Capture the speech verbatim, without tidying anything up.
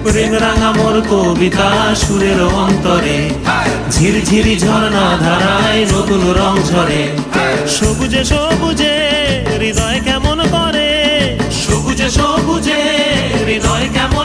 প্রেম রাঙা মোর কবিতা সুরের অন্তরে, ঝিরঝিরি ঝর্ণা ধারায় নতুন রং ঝরে। সবুজে সবুজে হৃদয় কেমন করে, সবুজে সবুজে হৃদয় কেমন